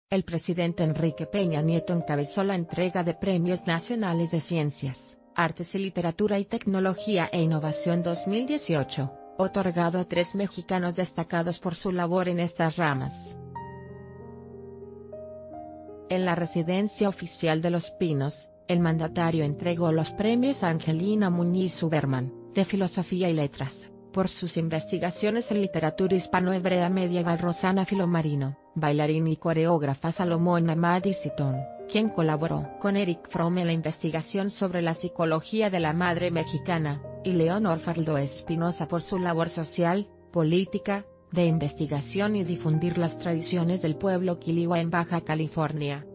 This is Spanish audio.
El presidente Enrique Peña Nieto encabezó la entrega de Premios Nacionales de Ciencias, Artes y Literatura y Tecnología e Innovación 2018, otorgado a 3 mexicanos destacados por su labor en estas ramas. En la residencia oficial de Los Pinos, el mandatario entregó los premios a Angelina Muñiz Uberman, de Filosofía y Letras, por sus investigaciones en literatura hispano-hebrea medieval. Rosana Filomarino, bailarina y coreógrafa. Salomón Amadi Citón, quien colaboró con Eric Fromm en la investigación sobre la psicología de la madre mexicana, y Leonor Farldo Espinosa por su labor social, política, de investigación y difundir las tradiciones del pueblo quiligua en Baja California.